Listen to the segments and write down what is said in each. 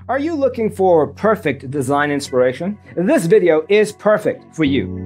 Are you looking for perfect design inspiration? This video is perfect for you.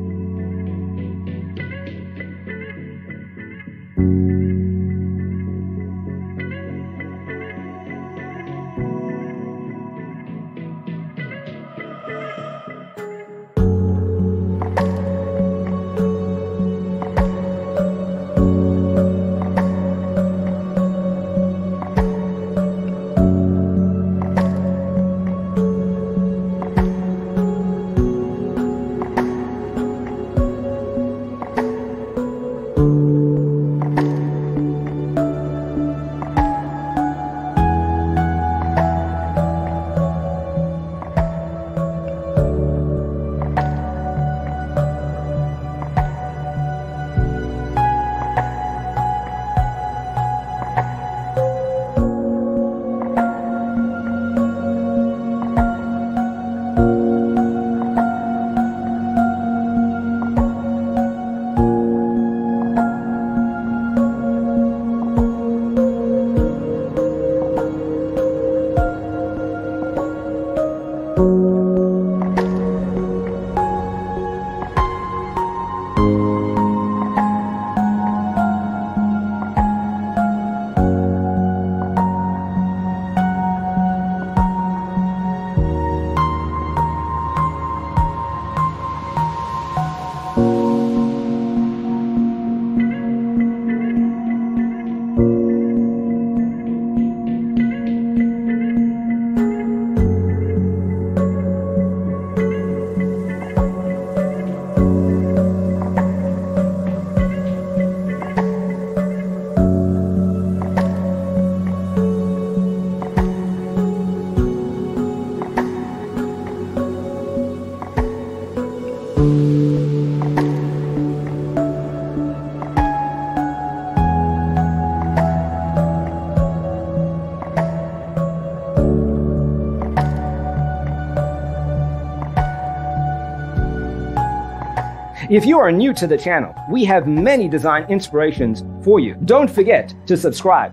If you are new to the channel, we have many design inspirations for you. Don't forget to subscribe.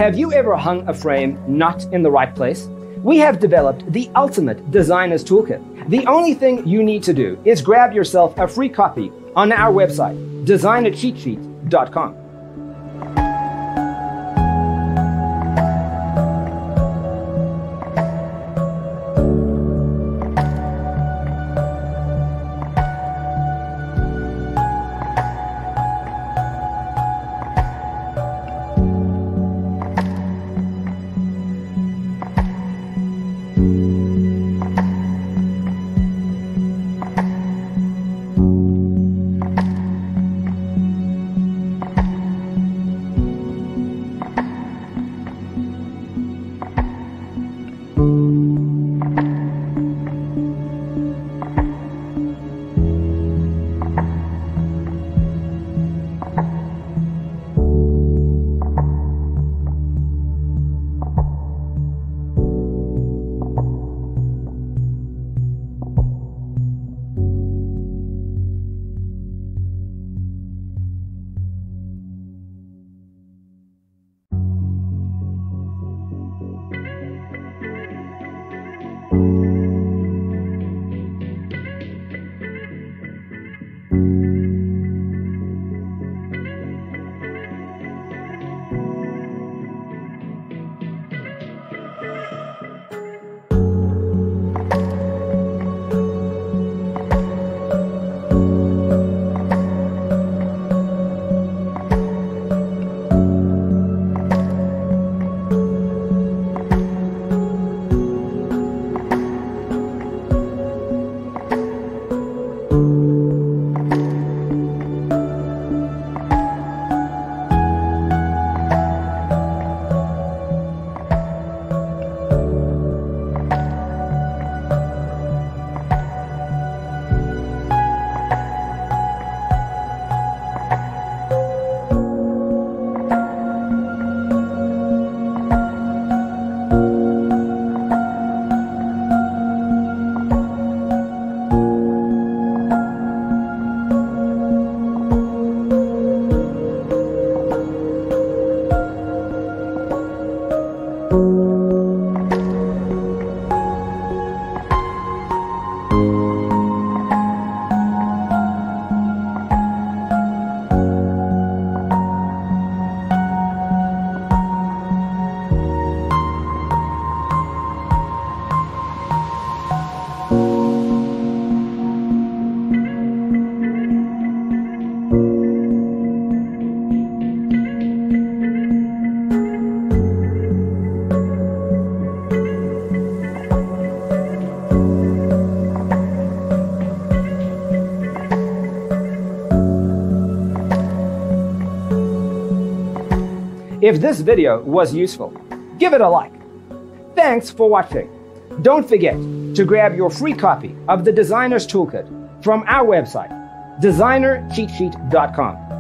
Have you ever hung a frame not in the right place? We have developed the ultimate designer's toolkit. The only thing you need to do is grab yourself a free copy on our website, designercheatsheet.com. If this video was useful, give it a like. Thanks for watching. Don't forget to grab your free copy of the Designer's Toolkit from our website, designercheatsheet.com.